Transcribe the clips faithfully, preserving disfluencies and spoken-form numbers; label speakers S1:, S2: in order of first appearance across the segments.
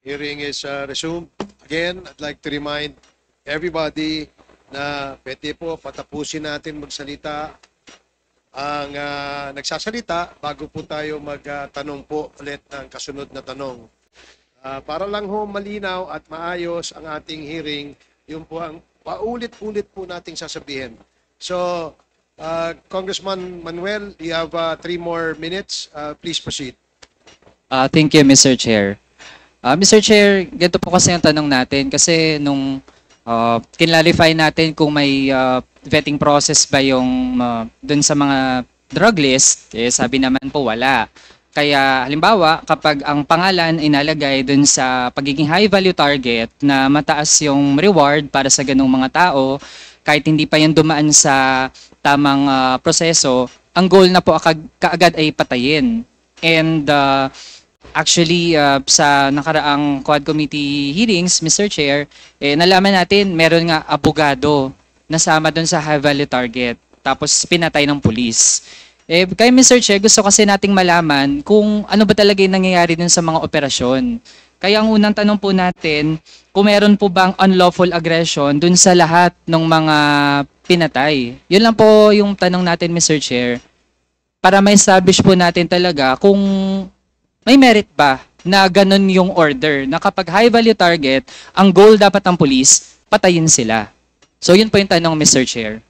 S1: Hearing is uh, resumed. Again, I'd like to remind everybody na pwede po patapusin natin magsalita ang uh, nagsasalita bago po tayo magtanong uh, po ulit ng kasunod na tanong. Uh, para lang ho malinaw at maayos ang ating hearing, yun po ang paulit-ulit po nating sasabihin. So, uh, Congressman Manuel, you have uh, three more minutes. Uh, please proceed.
S2: Uh, thank you, Mister Chair. Uh, Mister Chair, ganito po kasi ang tanong natin kasi nung uh, kinlalify natin kung may uh, vetting process ba yung uh, dun sa mga drug list, eh, sabi naman po wala. Kaya halimbawa, kapag ang pangalan ay nalagay dun sa pagiging high value target na mataas yung reward para sa ganung mga tao, kahit hindi pa yan dumaan sa tamang uh, proseso, ang goal na po akag, kaagad ay patayin. And uh, actually, uh, sa nakaraang Quad Committee hearings, Mister Chair, eh, nalaman natin meron nga abogado nasama dun sa high value target tapos pinatay ng pulis. Eh, kay Mister Chair, gusto kasi nating malaman kung ano ba talaga yung nangyayari dun sa mga operasyon. Kaya ang unang tanong po natin, kung meron po bang unlawful aggression dun sa lahat ng mga pinatay. Yun lang po yung tanong natin, Mister Chair, para ma-establish po natin talaga kung may merit ba na ganun yung order, na kapag high value target, ang goal dapat ng police, patayin sila. So yun po yung tanong, Mister Chair.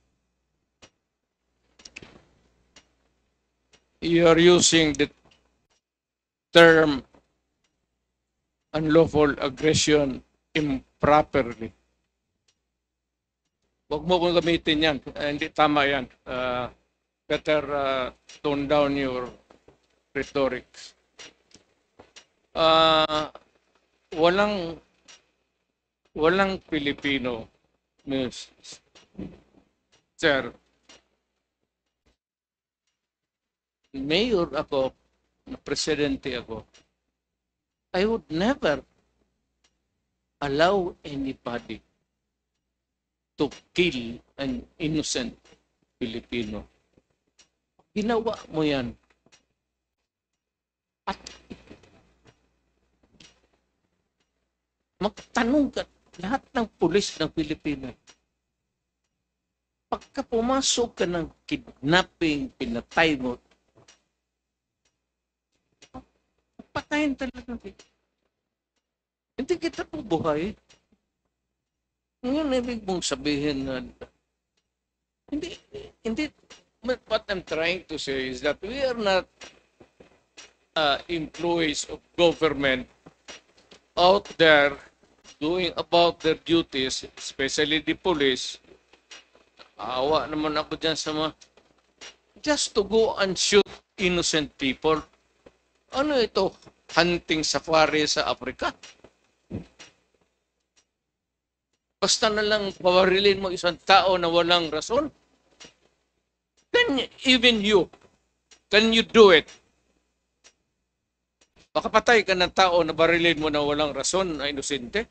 S3: You are using the term unlawful aggression improperly. Huwag mo kong gamitin yan. Uh, hindi tama yan. Uh, better uh, tone down your rhetoric. Uh, walang walang Pilipino, Miz Sir. Mayor ako, na presidente ako, I would never allow anybody to kill an innocent Filipino. Ginawa mo yan. At magtanong ka lahat ng pulis ng Pilipino. Pagka pumasok ka ng kidnapping, pinatay mo, patayin talaga. Hindi kita po buhay. Ngayon, ibig mong sabihin na hindi, hindi, what I'm trying to say is that we are not uh, employees of government out there doing about their duties, especially the police. Awa naman ako dyan sa mga, just to go and shoot innocent people. Ano ito? Hunting safari sa Africa? Basta na lang pawarilin mo isang tao na walang rason? Can even you, can you do it? Makapatay ka ng tao na barilin mo na walang rason na inosente?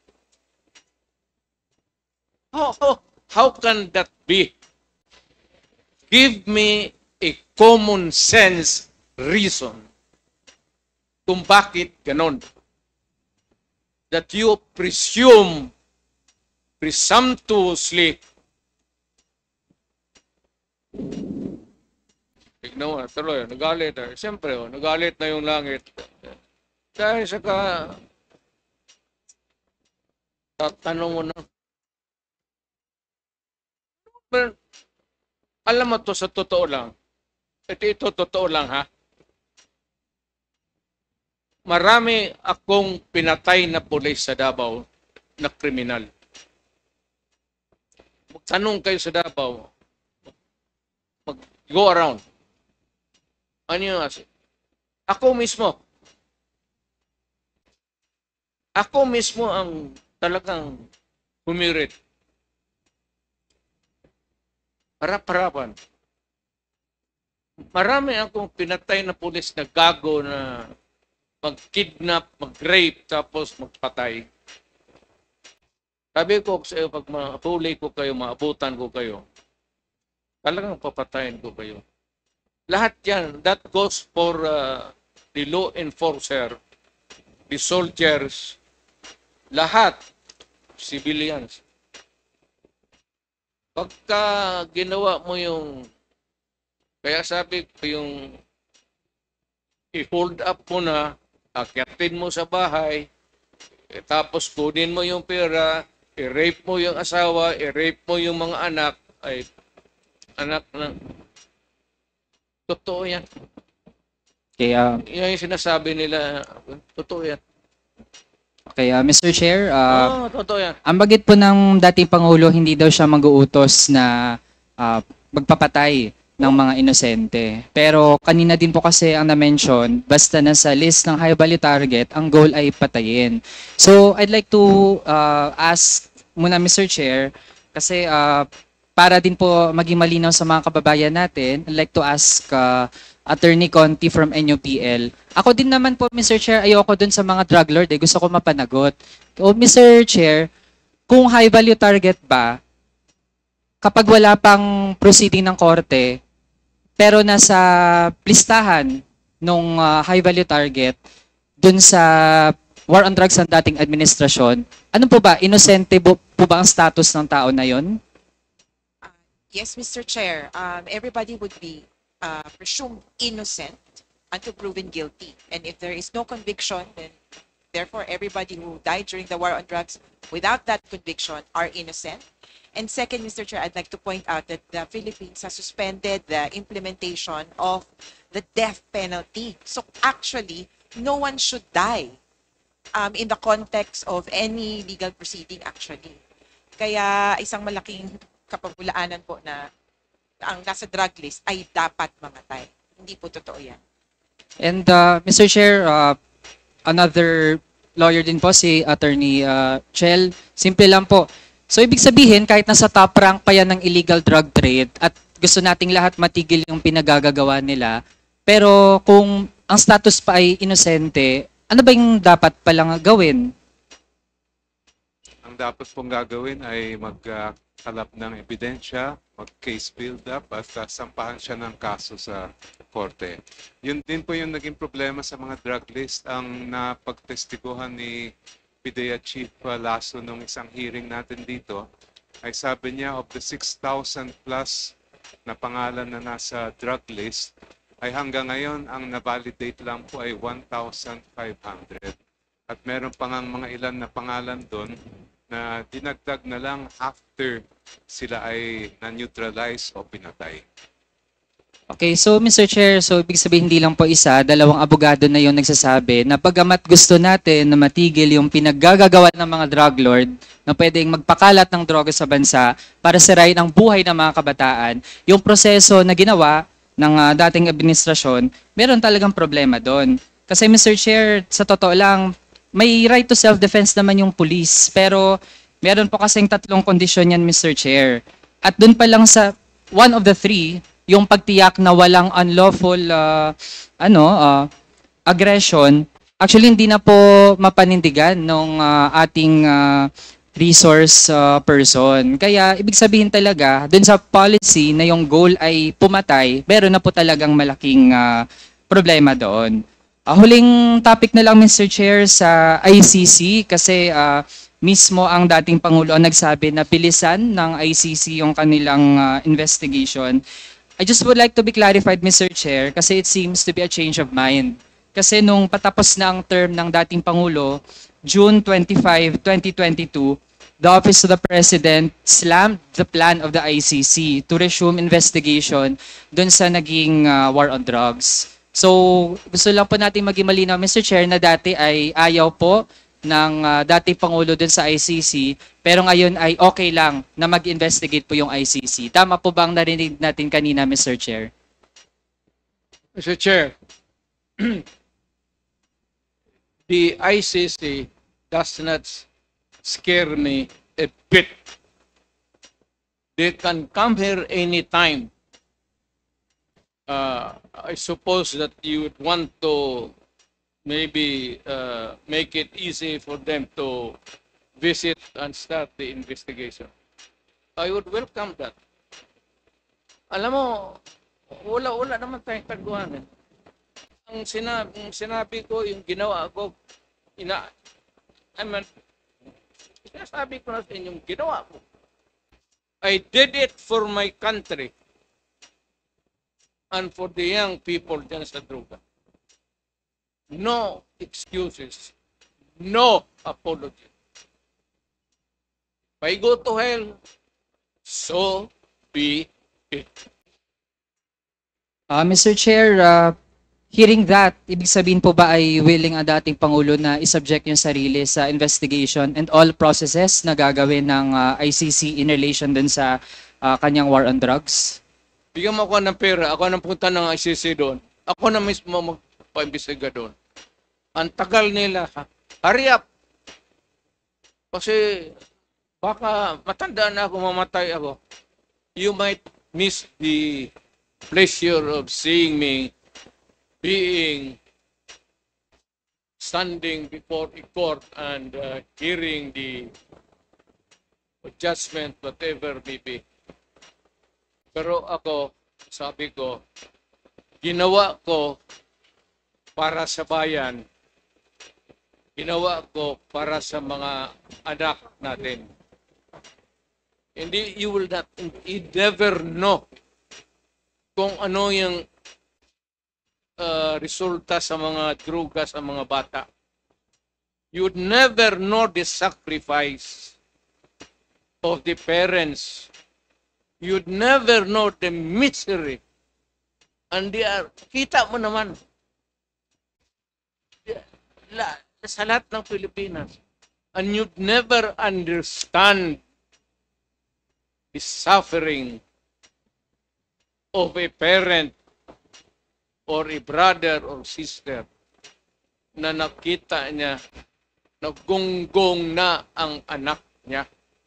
S3: How, how, how can that be? Give me a common sense reason kung bakit ganon. That you presume, presumptuously, tignan mo, tuloy, nagalit. Eh. Siyempre, oh, nagalit na yung langit. Dahil sa ka, tatanong mo na, pero, alam mo to sa totoo lang. Ito, ito totoo lang ha. Marami akong pinatay na pulis sa Davao na kriminal. Magtanong kayo sa Davao, mag-go around. Ano yung asi? Ako mismo. Ako mismo ang talagang humirit. Harap-harapan. Marami akong pinatay na pulis na gago na mag-kidnap, mag-rape, tapos magpatay. Sabi ko sa iyo, pag mahuli ko kayo, maabutan ko kayo, talagang papatayin ko kayo. Lahat yan, that goes for uh, the law enforcer the soldiers, lahat, civilians. Pagka ginawa mo yung, kaya sabi ko yung i-hold up mo na, akyatin mo sa bahay, eh, tapos kunin mo yung pera, i-rape mo yung asawa, i-rape mo yung mga anak, ay anak na. Totoo yan.
S2: Kaya,
S3: Yan yung sinasabi nila, totoo yan.
S2: kaya mister Chair, uh,
S3: Oo, totoo yan.
S2: ang bagit po ng dating Pangulo, hindi daw siya mag-uutos na ah, magpapatay ng mga inosente. Pero kanina din po kasi ang na-mention, basta nasa list ng high value target, ang goal ay patayin. So I'd like to ah, ask muna mister Chair, kasi ah, para din po maging malinaw sa mga kababayan natin, I'd like to ask ah, Attorney Conti from N U P L. Ako din naman po, mister Chair, ayoko dun sa mga drug lord. Eh. Gusto ko mapanagot. O mister Chair, kung high value target ba, kapag wala pang proceeding ng korte, pero nasa listahan nung ah, high value target, dun sa war on drugs ng dating administrasyon, ano po ba, inosente po, po ba ang status ng tao na yon?
S4: Uh, Yes, Mister Chair. Um, everybody would be uh, presumed innocent until proven guilty. And if there is no conviction, then therefore everybody who died during the war on drugs without that conviction are innocent. And second, Mister Chair, I'd like to point out that the Philippines has suspended the implementation of the death penalty. So actually, no one should die um, in the context of any legal proceeding actually. Kaya isang malaking kapabulaanan po na ang nasa drug list ay dapat mamatay. Hindi po totoo yan.
S2: And uh, mister Chair, uh, another lawyer din po, si Attorney uh, Chel. Simple lang po. So ibig sabihin, kahit nasa top rank pa yan ng illegal drug trade at gusto nating lahat matigil yung pinagagagawa nila, pero kung ang status pa ay inosente, ano ba yung dapat palang gawin?
S5: Ang dapat pong gagawin ay magkalap ng ebidensya, mag-case build-up at uh, sampahan siya ng kaso sa korte. Yun din po yung naging problema sa mga drug list. Ang napagtestiguhan ni P D E A Chief uh, Lasso nung isang hearing natin dito, ay sabi niya of the six thousand plus na pangalan na nasa drug list, ay hanggang ngayon ang na-validate lang po ay one thousand five hundred. At meron pa ngang mga ilan na pangalan doon na dinagdag na lang after sila ay na-neutralize o pinatay.
S2: Okay, so mister Chair, so ibig sabihin hindi lang po isa, dalawang abogado na yung nagsasabi na pagamat gusto natin na matigil yung pinaggagawa ng mga drug lord na pwedeng magpakalat ng droga sa bansa para sirain ang buhay ng mga kabataan, yung proseso na ginawa ng uh, dating administrasyon, meron talagang problema doon. Kasi mister Chair, sa totoo lang, may right to self-defense naman yung police, pero meron po kasing tatlong kondisyon yan, mister Chair. At doon pa lang sa one of the three, yung pagtiyak na walang unlawful uh, ano uh, aggression, actually hindi na po mapanindigan ng uh, ating uh, resource uh, person. Kaya ibig sabihin talaga, dun sa policy na yung goal ay pumatay, meron na po talagang malaking uh, problema doon. Uh, huling topic na lang, mister Chair, sa I C C kasi uh, mismo ang dating Pangulo ang nagsabi na pilisan ng I C C yung kanilang uh, investigation. I just would like to be clarified, mister Chair, kasi it seems to be a change of mind. Kasi nung patapos na ang term ng dating Pangulo, June twenty-fifth, twenty twenty-two, the Office of the President slammed the plan of the I C C to resume investigation dun sa naging uh, war on drugs. So, gusto lang po natin maging malinaw, mister Chair, na dati ay ayaw po ng uh, dating Pangulo dun sa I C C, pero ngayon ay okay lang na mag-investigate po yung I C C. Tama po bang narinig natin kanina, mister Chair?
S3: Mister Chair, the I C C does not scare me a bit. They can come here anytime. Uh, I suppose that you would want to maybe uh, make it easy for them to visit and start the investigation. I would welcome that. Alam mo, wala, wala naman tayong taguan. Eh. Ang sinabi, ang sinabi ko, yung ginawa ko, ina, I mean, sinasabi ko na sa inyong ginawa ko. I did it for my country and for the young people dyan sa droga. No excuses. No apology. If I go to hell, so be it.
S2: Ah, Mister Chair, ah, hearing that, ibig sabihin po ba ay willing ang dating Pangulo na isubject yung sarili sa investigation and all processes na gagawin ng ah, I C C in relation dun sa ah, kanyang war on drugs?
S3: Bigyan mo ako ng pera, ako nang punta ng I C C doon. Ako na mismo magpa-imbestiga doon. Ang tagal nila. Hurry up! Kasi baka matanda na ako, mamatay ako. You might miss the pleasure of seeing me being standing before a court and uh, hearing the judgment, whatever may be. Pero ako, sabi ko, ginawa ko para sa bayan, ginawa ko para sa mga anak natin. Hindi, you will not, you never know kung ano yung uh, resulta sa mga droga sa mga bata. You would never know the sacrifice of the parents. You'd never know the misery. And they are, kita mo naman, la, sa lahat ng Pilipinas. And you'd never understand the suffering of a parent or a brother or sister na nakita niya naggunggong na ang anak niya.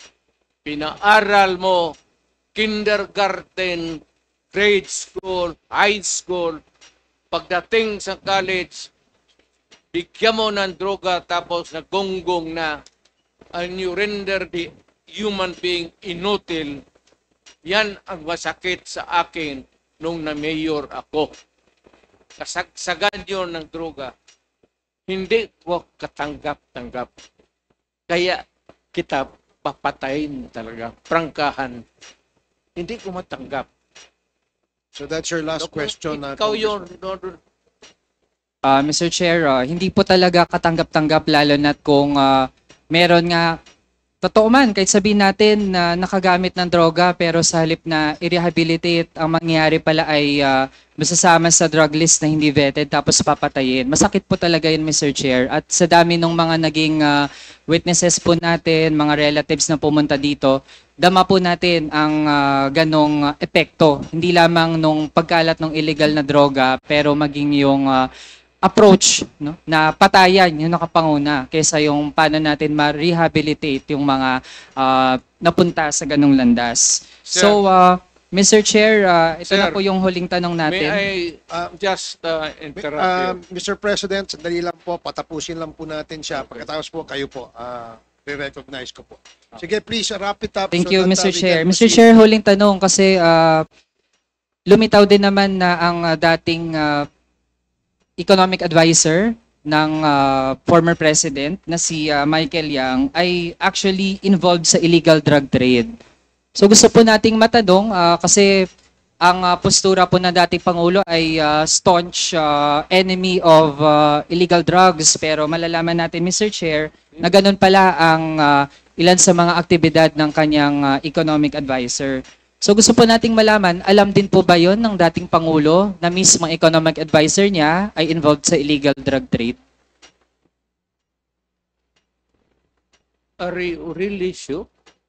S3: Pinaaral mo, kindergarten, grade school, high school, pagdating sa college, bigyan mo ng droga tapos naggunggong na, and you render the human being inutil. Yan ang masakit sa akin nung na-mayor ako. Kasagsagan yun ng droga. Hindi ko katanggap-tanggap. Kaya kita papatayin talaga. Prangkahan. Hindi ko matanggap.
S1: So that's your last question. uh,
S3: Ikaw yun.
S2: Ah, Mister Chair, ah, hindi po talaga katanggap-tanggap lalo na't kung ah, meron nga, totoo man, kahit sabihin natin na nakagamit ng droga pero sa halip na i-rehabilitate, ang mangyayari pala ay uh, masasama sa drug list na hindi vetted tapos papatayin. Masakit po talaga yun, Mister Chair. At sa dami ng mga naging ah, witnesses po natin, mga relatives na pumunta dito, dama po natin ang ah, ganong ah, epekto. Hindi lamang nung pagkalat ng illegal na droga pero maging yung ah, approach, no, na patayan yung nakapanguna kaysa yung paano natin ma-rehabilitate yung mga ah, napunta sa ganong landas.
S3: Sir.
S2: So, uh, Mister Chair, ah, ito na
S3: Sir,
S2: po yung huling tanong
S3: May
S2: natin.
S3: I
S1: Ah,
S3: just uh, interrupt
S1: Uh,
S3: you?
S1: Mister President, sandali lang po, patapusin lang po natin siya. Pagkatapos po, kayo po, uh, re-recognize ko po. Sige, please, wrap it up.
S2: Thank
S1: so
S2: you,
S1: that,
S2: Mister
S1: uh, we
S2: Chair.
S1: can
S2: Mister
S1: proceed.
S2: Chair, huling tanong kasi ah, lumitaw din naman na ang ah, dating ah, economic advisor ng ah, former president na si ah, Michael Yang ay actually involved sa illegal drug trade. So gusto po nating matanong ah, kasi ang ah, postura po ng dating Pangulo ay ah, staunch ah, enemy of ah, illegal drugs pero malalaman natin, Mister Chair, na ganun pala ang ah, ilan sa mga aktibidad ng kanyang ah, economic advisor. So gusto po nating malaman, alam din po ba yon ng dating Pangulo na mismo economic advisor niya ay involved sa illegal drug trade?
S3: Are you really sure?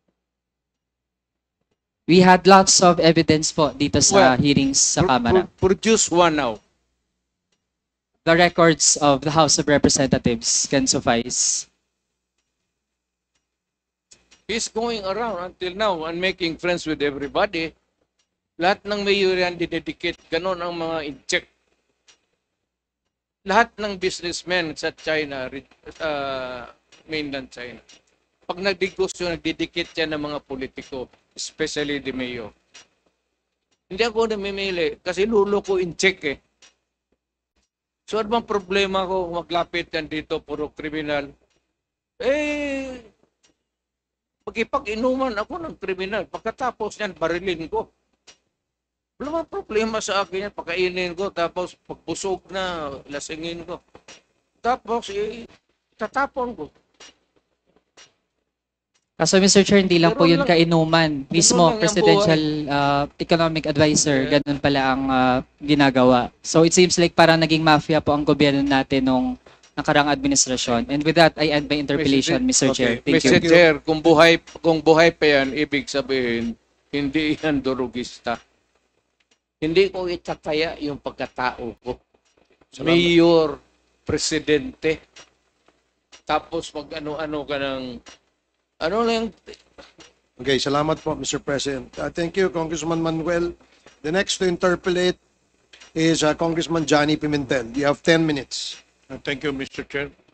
S2: We had lots of evidence po dito sa
S3: Well,
S2: hearings sa
S3: Pro-
S2: Kamara.
S3: pro- produce one now.
S2: The records of the House of Representatives can suffice.
S3: He's going around until now and making friends with everybody. Lahat ng mayor yan didedicate. Ganon ang mga in-check. Lahat ng businessmen sa China, sa mainland China, pag nagdigusyo, nagdidikit yan ng mga politiko, especially the mayor. Hindi ako namimili kasi lulo ko in-check eh. So ano bang problema ko kung maglapit yan dito, puro kriminal? Eh, magipag-inuman ako ng kriminal. Pagkatapos yan, barilin ko. Wala bang problema sa akin yan, pakainin ko, tapos pagbusog na, lasingin ko. Tapos, eh, tatapon ko.
S2: Kaso Mister Chair, hindi lang po
S3: Ganun
S2: yun
S3: lang-
S2: kainuman. Mismo,
S3: lang yung
S2: Presidential uh, Economic Advisor,
S3: Yeah.
S2: ganun pala ang uh, ginagawa. So it seems like parang naging mafia po ang gobyerno natin nung nakarang administrasyon. And with that, I end my interpellation, Mister Chair. Thank
S3: Mister
S2: you.
S3: Chair, kung buhay, kung buhay pa yan, ibig sabihin, hindi yan durugista. Hindi ko itataya yung pagkatao ko.
S1: Salamat.
S3: Mayor, presidente, tapos mag ano-ano ka ng, ano lang,
S1: Okay, salamat po, Mister President. Uh, thank you, Congressman Manuel. The next to interpellate is uh, Congressman Johnny Pimentel. You have ten minutes.
S6: Uh, Thank you, Mister Chair.